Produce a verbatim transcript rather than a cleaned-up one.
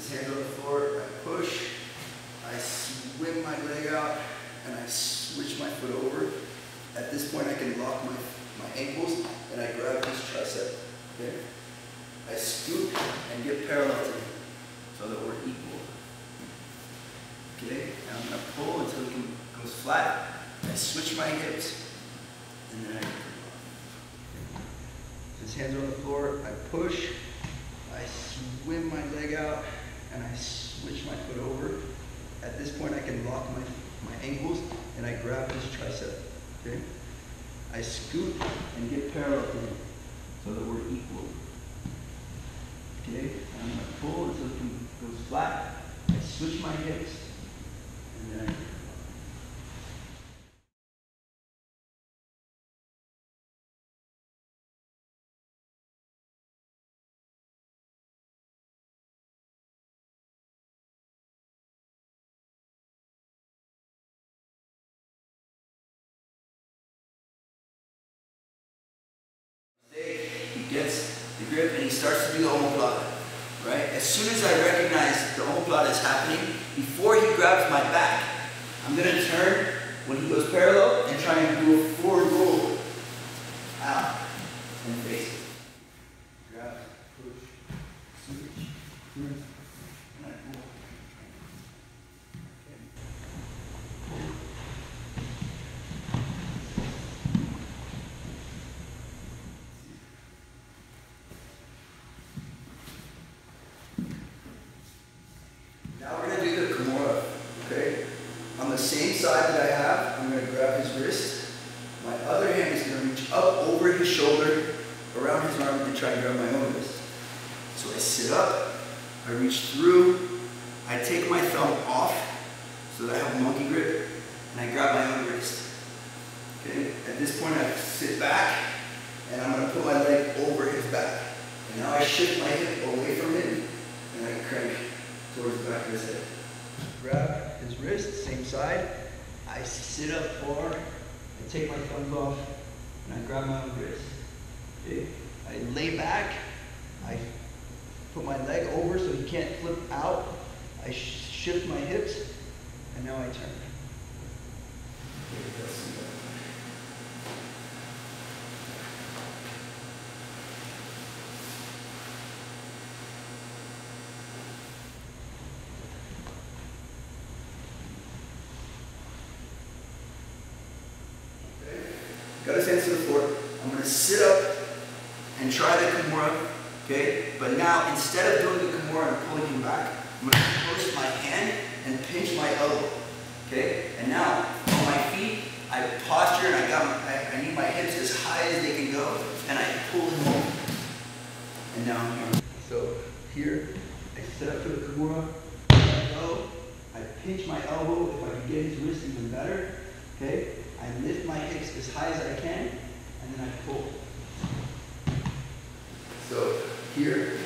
His hands on the floor, I push, I swing my leg out, and I switch my foot over. At this point I can lock my, my ankles, and I grab his tricep, okay? I scoop and get parallel to him, so that we're equal. Okay, and I'm gonna pull until he can, goes flat. I switch my hips, and then I his hands are on the floor, I push, I swing my leg out, and I switch my foot over. At this point I can lock my, my ankles, and I grab his tricep, okay? I scoop and get parallel to him, so that we're equal. Okay, and I'm gonna pull until it goes flat. I switch my hips, and then I he gets the grip and he starts to do the Omoplata, right? As soon as I recognize the Omoplata is happening, before he grabs my back, I'm gonna turn when he goes parallel and try and do a forward roll out and face it. Grab, push, switch, turn, and I pull. Now we're going to do the Kimura, okay? On the same side that I have, I'm going to grab his wrist. My other hand is going to reach up over his shoulder, around his arm, and try and grab my own wrist. So I sit up, I reach through, I take my thumb off so that I have a monkey grip, and I grab my own wrist. Okay? At this point I sit back, and I'm going to put my leg over his back. And now I shift my hip away from him, and I crank towards the back of his head. Grab his wrist, same side. I sit up far, I take my thumbs off, and I grab my own wrist. Okay? I lay back, I put my leg over so he can't flip out. I sh shift my hips, and now I turn. Okay, got his hands to the floor. I'm going to sit up and try the Kimura, okay? But now, instead of doing the Kimura and pulling him back, I'm going to push my hand and pinch my elbow, okay? And now, on my feet, I posture and I got my, I, I need my hips as high as they can go, and I pull him over. And now I'm here. So here, I sit up for the Kimura, I go, I pinch my elbow. If I can get his wrist even better, okay? I lift my hips as high as I can, and then I pull. So here,